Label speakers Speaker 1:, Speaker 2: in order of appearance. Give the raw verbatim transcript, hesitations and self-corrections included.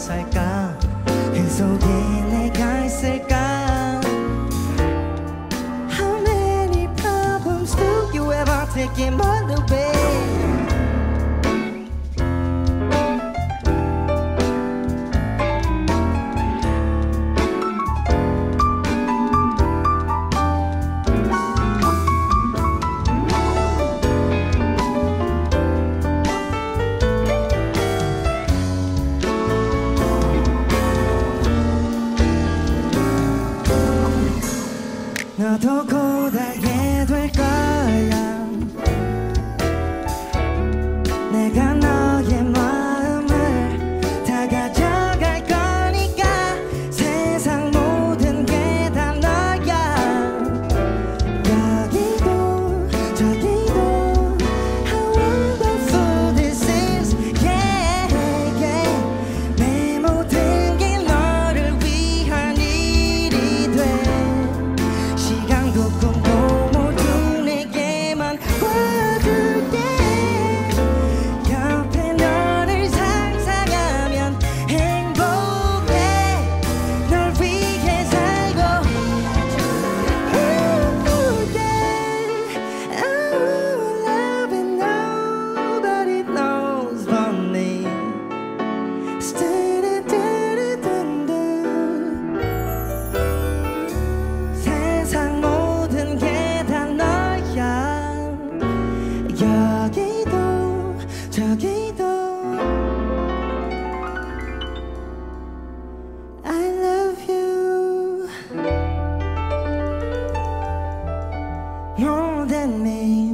Speaker 1: 살까 그 속에 내가 있을까 How many problems do you ever take him all the way 너도 곧 알게 될 거야 내가 너의 마음을 다 가져갈 거니까 세상 모든 게 다 너야 여기도 저기도 How wonderful this is yeah, yeah. 내 모든 게 너를 위한 일이 돼 시간도 꿈도 모두 내게만 꿔줄게 옆에 너를 상상하면 행복해 널 위해 살고 Ooh, yeah. Oh, loving nobody knows but me 세상 모든 게 다 너야 여기도 저기도 I love you more than me